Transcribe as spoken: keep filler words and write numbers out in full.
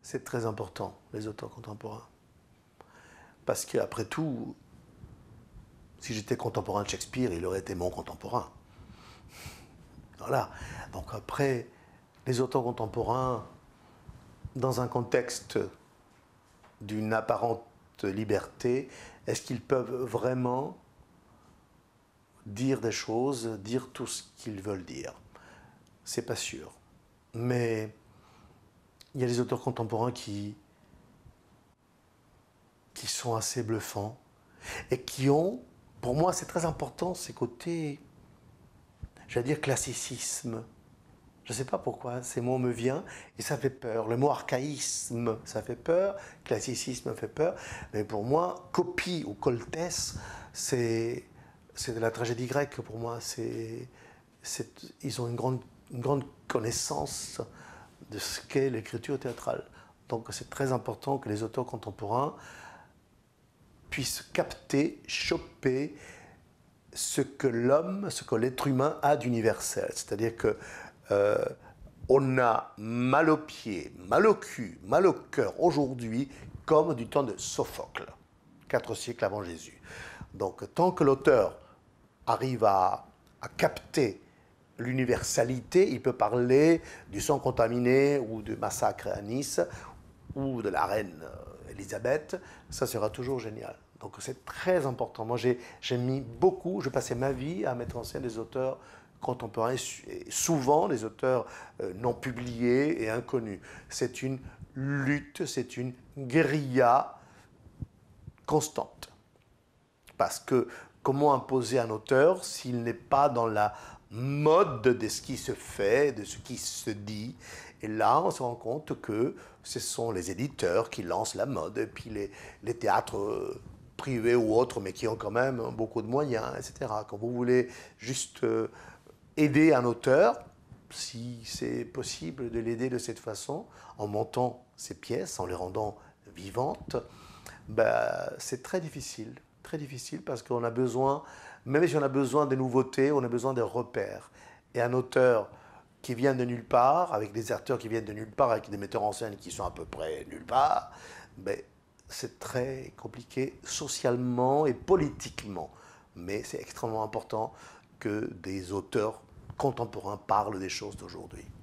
c'est très important, les auteurs contemporains. Parce qu'après tout, si j'étais contemporain de Shakespeare, il aurait été mon contemporain. Voilà. Donc après, les auteurs contemporains, dans un contexte d'une apparente liberté, est-ce qu'ils peuvent vraiment dire des choses, dire tout ce qu'ils veulent dire? C'est pas sûr. Mais il y a des auteurs contemporains qui, qui sont assez bluffants et qui ont, pour moi c'est très important, ces côtés, j'allais dire classicisme. Je ne sais pas pourquoi, ces mots me viennent et ça fait peur. Le mot archaïsme, ça fait peur, classicisme fait peur. Mais pour moi, copie ou coltès, c'est de la tragédie grecque pour moi. C'est, ils ont une grande, une grande connaissance de ce qu'est l'écriture théâtrale. Donc c'est très important que les auteurs contemporains puissent capter, choper ce que l'homme, ce que l'être humain a d'universel. C'est-à-dire que euh, on a mal aux pieds, mal au cul, mal au cœur aujourd'hui, comme du temps de Sophocle, quatre siècles avant Jésus. Donc tant que l'auteur arrive à, à capter l'universalité, il peut parler du sang contaminé ou du massacre à Nice ou de la reine Élisabeth, ça sera toujours génial. Donc c'est très important. Moi j'ai mis beaucoup, je passais ma vie à mettre en scène des auteurs contemporains, et souvent des auteurs euh, non publiés et inconnus. C'est une lutte, c'est une guérilla constante. Parce que comment imposer un auteur s'il n'est pas dans la mode de ce qui se fait, de ce qui se dit? Et là, on se rend compte que ce sont les éditeurs qui lancent la mode, et puis les, les théâtres privés ou autres, mais qui ont quand même beaucoup de moyens, et cetera. Quand vous voulez juste euh, aider un auteur, si c'est possible de l'aider de cette façon, en montant ses pièces, en les rendant vivantes, ben, c'est très difficile. Très difficile parce qu'on a besoin, même si on a besoin de nouveautés, on a besoin de repères. Et un auteur qui vient de nulle part, avec des acteurs qui viennent de nulle part, avec des metteurs en scène qui sont à peu près nulle part, ben, c'est très compliqué socialement et politiquement. Mais c'est extrêmement important que des auteurs contemporains parlent des choses d'aujourd'hui.